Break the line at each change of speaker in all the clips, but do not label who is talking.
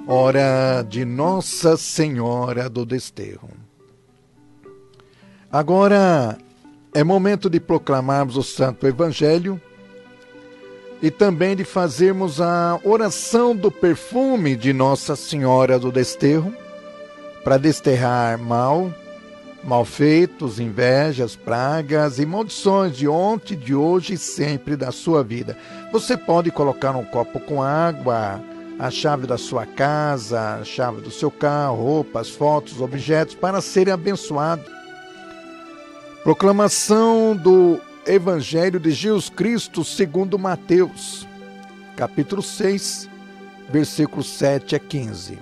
hora de Nossa Senhora do Desterro. Agora é momento de proclamarmos o Santo Evangelho e também de fazermos a oração do perfume de Nossa Senhora do Desterro para desterrar malfeitos, invejas, pragas e maldições de ontem, de hoje e sempre da sua vida. Você pode colocar um copo com água, a chave da sua casa, a chave do seu carro, roupas, fotos, objetos para serem abençoados. Proclamação do Evangelho de Jesus Cristo segundo Mateus, capítulo 6, versículos 7 a 15.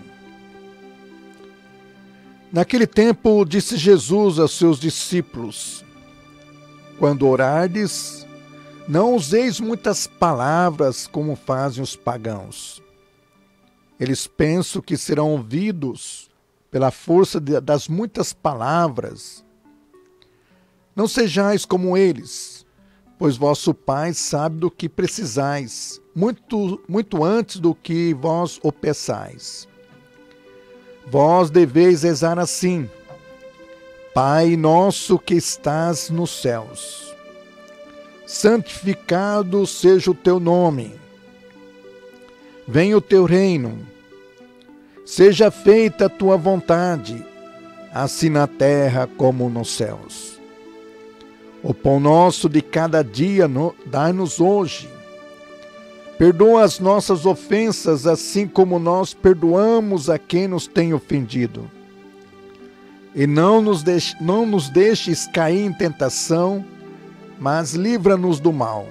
Naquele tempo disse Jesus aos seus discípulos: quando orardes, não useis muitas palavras como fazem os pagãos. Eles pensam que serão ouvidos pela força das muitas palavras. Não sejais como eles, pois vosso Pai sabe do que precisais, muito antes do que vós o peçais. Vós deveis rezar assim: Pai nosso que estás nos céus, santificado seja o teu nome. Venha o teu reino, seja feita a tua vontade, assim na terra como nos céus. O pão nosso de cada dia dai-nos hoje. Perdoa as nossas ofensas, assim como nós perdoamos a quem nos tem ofendido. E não nos deixes cair em tentação, mas livra-nos do mal.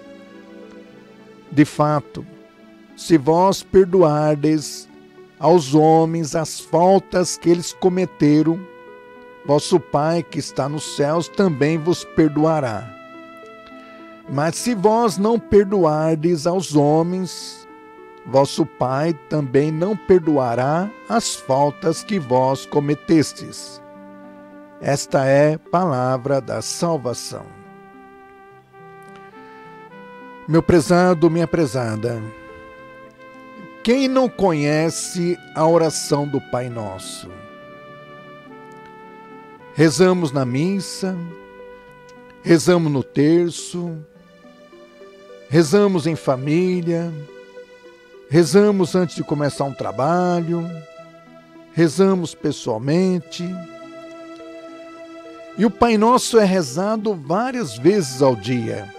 De fato, se vós perdoardes aos homens as faltas que eles cometeram, vosso Pai que está nos céus também vos perdoará. Mas se vós não perdoardes aos homens, vosso Pai também não perdoará as faltas que vós cometestes. Esta é a palavra da salvação. Meu prezado, minha prezada, quem não conhece a oração do Pai Nosso? Rezamos na missa, rezamos no terço, rezamos em família, rezamos antes de começar um trabalho, rezamos pessoalmente. E o Pai Nosso é rezado várias vezes ao dia.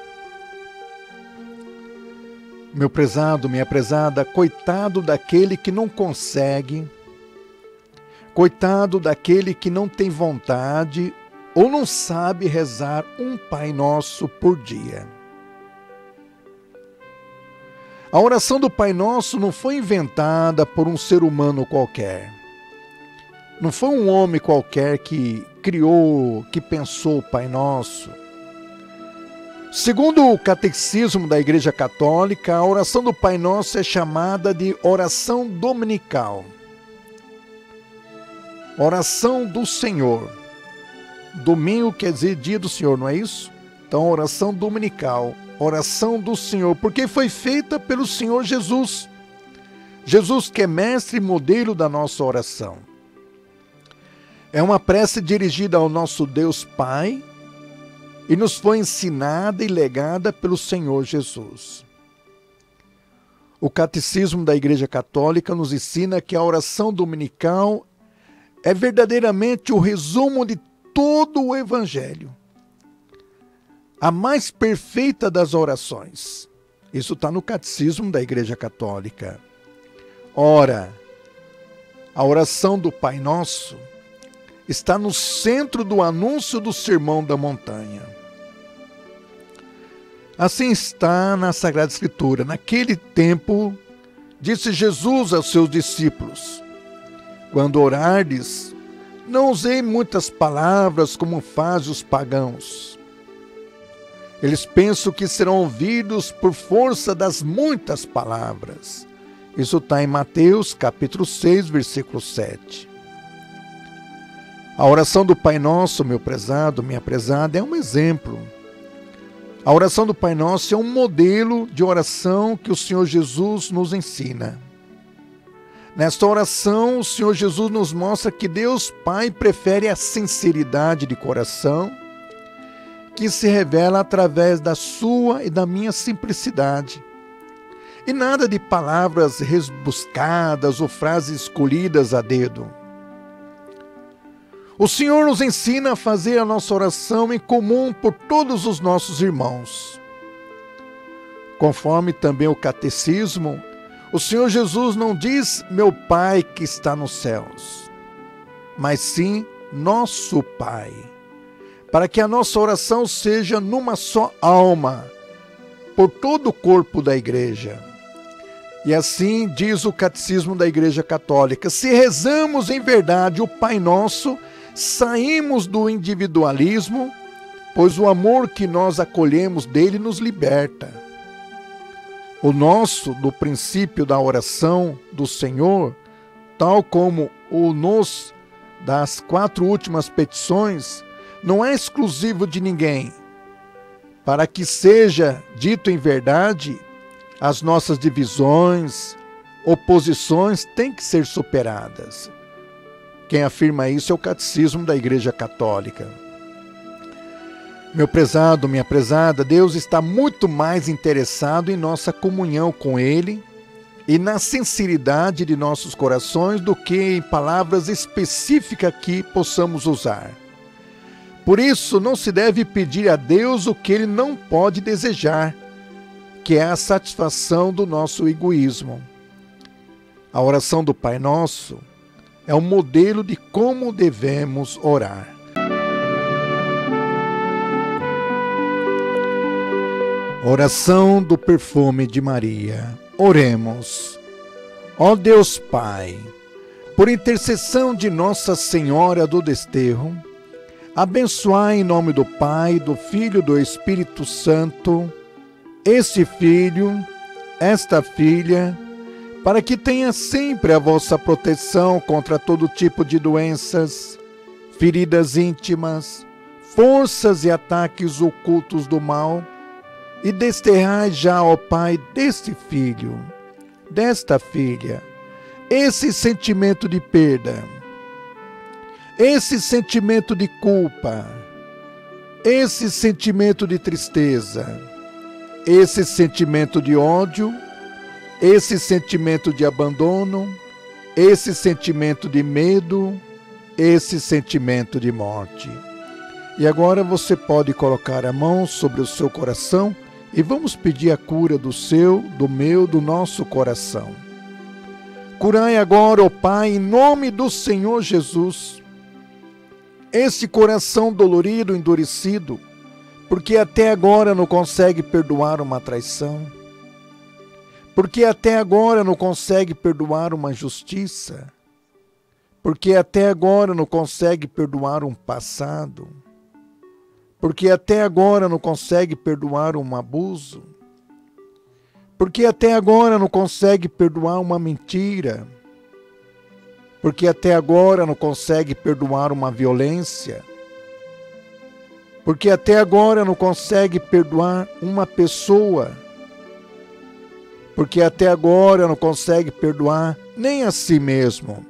Meu prezado, minha prezada, coitado daquele que não consegue, coitado daquele que não tem vontade ou não sabe rezar um Pai Nosso por dia. A oração do Pai Nosso não foi inventada por um ser humano qualquer. Não foi um homem qualquer que criou, que pensou o Pai Nosso. Segundo o Catecismo da Igreja Católica, a oração do Pai Nosso é chamada de oração dominical. Oração do Senhor. Domingo quer dizer dia do Senhor, não é isso? Então, oração dominical, oração do Senhor, porque foi feita pelo Senhor Jesus. Jesus que é mestre e modelo da nossa oração. É uma prece dirigida ao nosso Deus Pai e nos foi ensinada e legada pelo Senhor Jesus. O Catecismo da Igreja Católica nos ensina que a oração dominical é verdadeiramente o resumo de todo o Evangelho. A mais perfeita das orações. Isso está no Catecismo da Igreja Católica. Ora, a oração do Pai Nosso está no centro do anúncio do Sermão da Montanha. Assim está na Sagrada Escritura. Naquele tempo, disse Jesus aos seus discípulos: quando orardes, não usei muitas palavras como fazem os pagãos. Eles pensam que serão ouvidos por força das muitas palavras. Isso está em Mateus, capítulo 6, versículo 7. A oração do Pai Nosso, meu prezado, minha prezada, é um exemplo. A oração do Pai Nosso é um modelo de oração que o Senhor Jesus nos ensina. Nesta oração, o Senhor Jesus nos mostra que Deus Pai prefere a sinceridade de coração, que se revela através da sua e da minha simplicidade. E nada de palavras rebuscadas ou frases escolhidas a dedo. O Senhor nos ensina a fazer a nossa oração em comum por todos os nossos irmãos. Conforme também o catecismo, o Senhor Jesus não diz meu Pai que está nos céus, mas sim nosso Pai, para que a nossa oração seja numa só alma, por todo o corpo da igreja. E assim diz o catecismo da Igreja Católica: se rezamos em verdade o Pai Nosso, saímos do individualismo, pois o amor que nós acolhemos dele nos liberta. O nosso, do princípio da oração do Senhor, tal como o nos das 4 últimas petições, não é exclusivo de ninguém. Para que seja dito em verdade, as nossas divisões, oposições têm que ser superadas. Quem afirma isso é o Catecismo da Igreja Católica. Meu prezado, minha prezada, Deus está muito mais interessado em nossa comunhão com Ele e na sinceridade de nossos corações do que em palavras específicas que possamos usar. Por isso, não se deve pedir a Deus o que Ele não pode desejar, que é a satisfação do nosso egoísmo. A oração do Pai Nosso é um modelo de como devemos orar. Oração do perfume de Maria. Oremos. Ó Deus Pai, por intercessão de Nossa Senhora do Desterro, abençoai em nome do Pai, do Filho e do Espírito Santo este filho, esta filha, para que tenha sempre a vossa proteção contra todo tipo de doenças, feridas íntimas, forças e ataques ocultos do mal, e desterrai já, ó Pai, deste filho, desta filha, esse sentimento de perda, esse sentimento de culpa, esse sentimento de tristeza, esse sentimento de ódio, esse sentimento de abandono, esse sentimento de medo, esse sentimento de morte. E agora você pode colocar a mão sobre o seu coração e vamos pedir a cura do seu, do meu, do nosso coração. Curai agora, ó Pai, em nome do Senhor Jesus, esse coração dolorido, endurecido, porque até agora não consegue perdoar uma traição, porque até agora não consegue perdoar uma injustiça, porque até agora não consegue perdoar um passado, porque até agora não consegue perdoar um abuso, porque até agora não consegue perdoar uma mentira, porque até agora não consegue perdoar uma violência, porque até agora não consegue perdoar uma pessoa, porque até agora não consegue perdoar nem a si mesmo,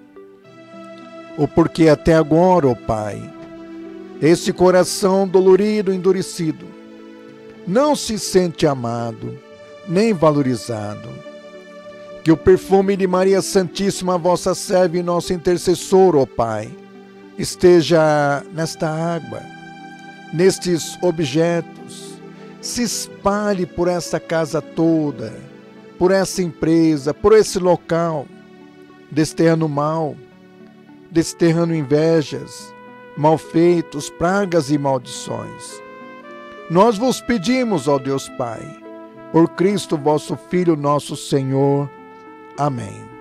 ou porque até agora, ó Pai, esse coração dolorido, endurecido, não se sente amado, nem valorizado. Que o perfume de Maria Santíssima, vossa serva e nossa intercessora, ó Pai, esteja nesta água, nestes objetos, se espalhe por essa casa toda, por essa empresa, por esse local, desterrando mal, desterrando invejas, malfeitos, pragas e maldições. Nós vos pedimos, ó Deus Pai, por Cristo vosso Filho, nosso Senhor. Amém.